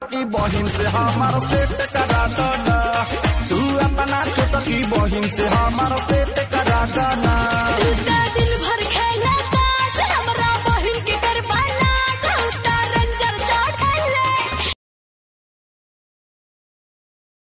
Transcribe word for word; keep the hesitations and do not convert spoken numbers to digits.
छोटकी बहिन से हमार सेट करा दो ना, तू अपना छोटकी बहिन से हमार सेट करा दो ना।